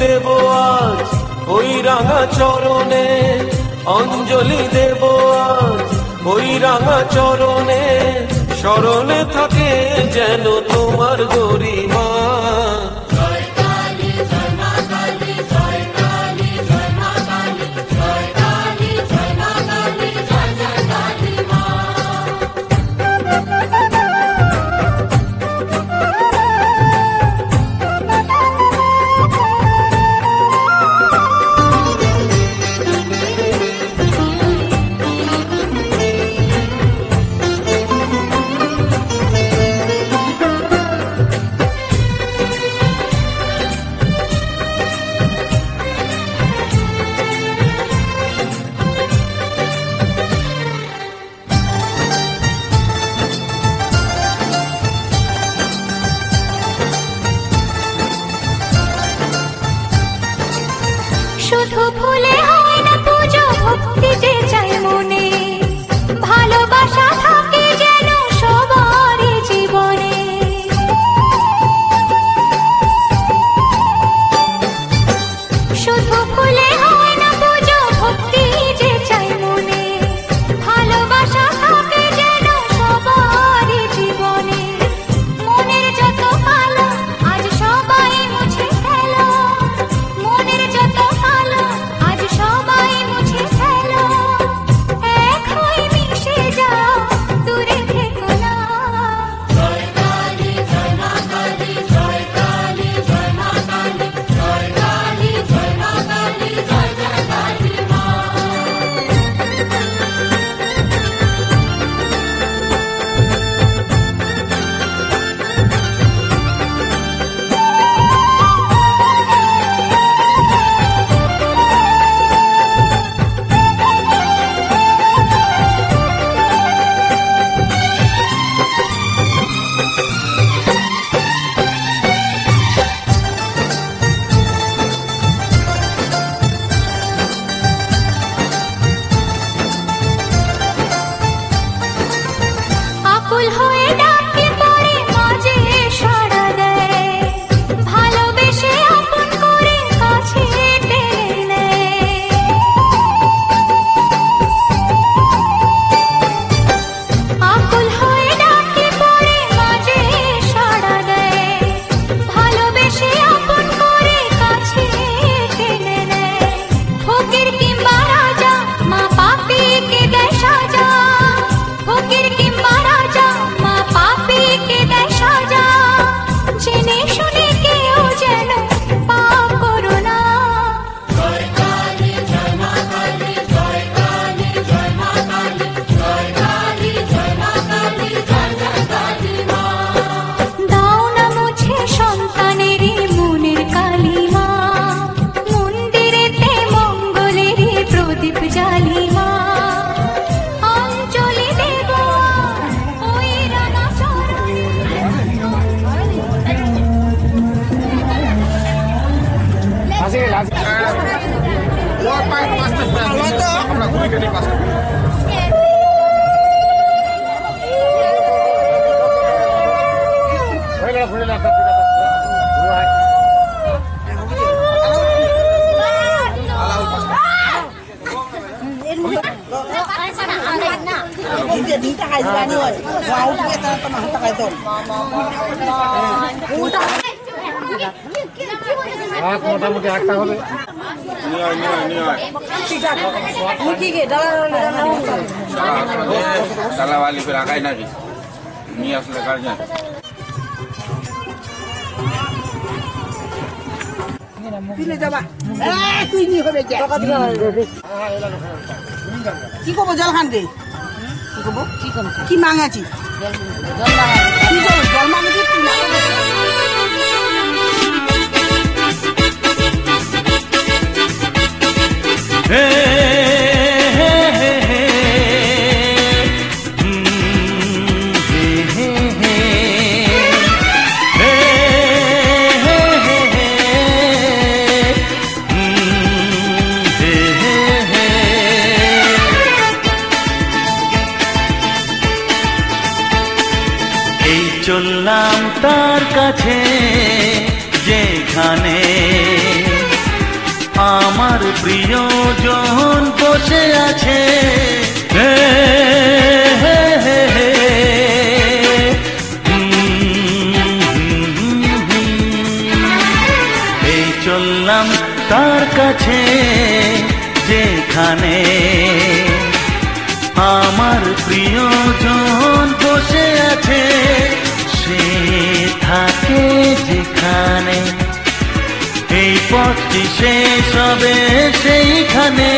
দেব আজ ওই রাঙা চরণে, অঞ্জলি দেব আজ ওই রাঙা চরণে, স্মরণে থাকে যেন তোমার গরিমা। শুধু ভুলে হয় না পুজো, ভক্তি যে চাই মনে, ভালোবাসা থাকে যেন সবারই জীবনে। শুধু ভুলে হয় না পুজো, ভক্তি যে চাই মনে, ভালোবাসা থাকে যেন সবারই জীবনে। মনের যত কালো আজ সবাই মুছে ফেলো, মনের যত কালো আজ সবাই মুছে ফেলো, এক হয়ে মিশে যাও, দূরে থেকো না। জয় কালী জয় মা কালী, জয় কালী জয় মা কালী, জয় কালী জয় মা কালী, জয় জয় কালী মা। আকুল হয়ে ডাকে পড়ে মাঝে সাড়া দেয়, ভালোবেসে আপন করে কাছে টেনে নেয়। আকুল হয়ে ডাকে পড়ে মাঝে সাড়া দেয়, ভালোবেসে আপন করে কাছে টেনে নেয়। ফকির কিংবা রাজা মা পাপীকে দেয় সাজা, ফকির কিংবা রাজা মা পাপীকে দেয় সাজা, জেনে শুনে কেউ যেন পাপ করো না। জয় কালী জয় মা কালী, জয় কালী জয় মা কালী, জয় কালী জয় মা কালী, জয় জয় কালী মা। দাও না মুছে সন্তানেরই মনের কালিমা, মন্দিরেতে মঙ্গলেরই প্রদীপ জ্বালিমা, অঞ্জলি দেব ওই রাঙা চরণে। মোটামুটি একটা হবে। তালাওয়ালি ফের আগায় নাকি নিয়ে আসলে কাজ যায়। কি করবো জল খান গে, কি করবো কি মাঙাছি জল মাঙাছি। চললাম তার কাছে যেখানে আমার প্রিয়জন বসে আছে এই চললাম তার কাছে যেখানে আমার প্রিয়জন বসে আছে সে থাকে যেখানে এই পথটি শেষ হবে সেইখানে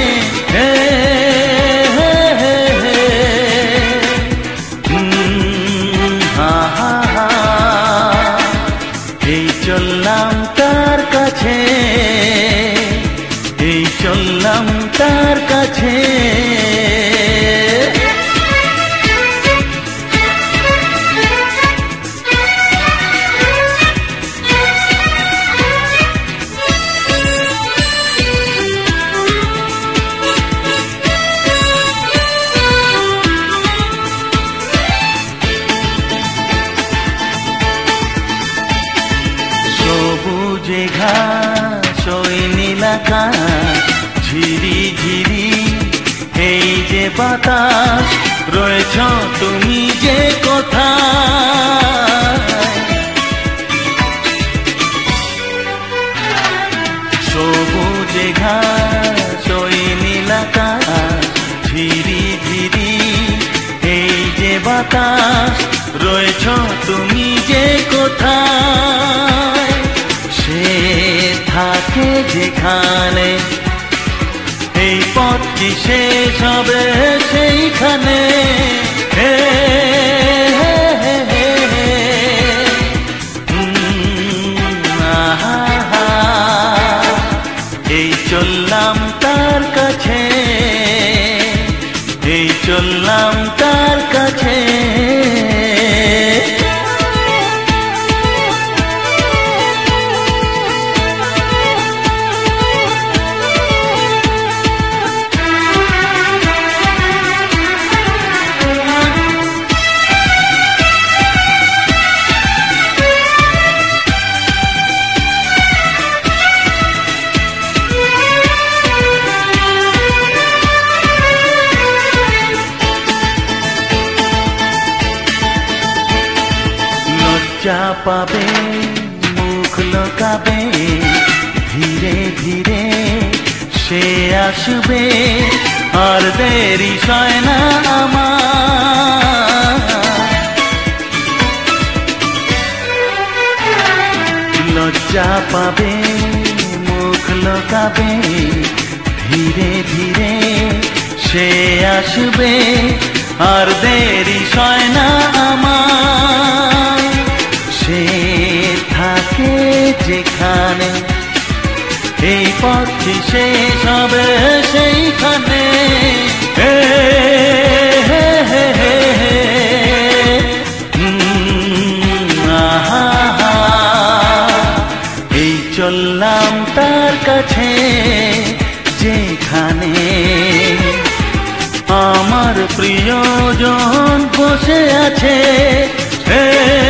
এই চললাম তার কাছে এই চললাম তার কাছে সবুজে ঘাস ওই নীলাকাশ ঝিরি ঝিরি এই যে বাতাস রয়েছ তুমি যে কোথায় সবুজে ঘাস ওই নীলাকাশ ঝিরি ঝিরি এই যে বাতাস রয়েছ তুমি যে কোথায় সে থাকে যেখানে এই পথটি শেষ হবে সেইখানে এই চললাম তার কাছে এই চললাম তার কাছে লজ্জা পাবে মুখ লুকাবে ধীরে ধীরে সে আসবে আর দেরি সয় না আমার লজ্জা পাবে মুখ লুকাবে ধীরে ধীরে সে আসবে আর দেরি সয় না আমার সে থাকে যেখানে এই পথটি শেষ হবে সেইখানে এই চললাম তার কাছে যেখানে আমার প্রিয়জন বসে আছে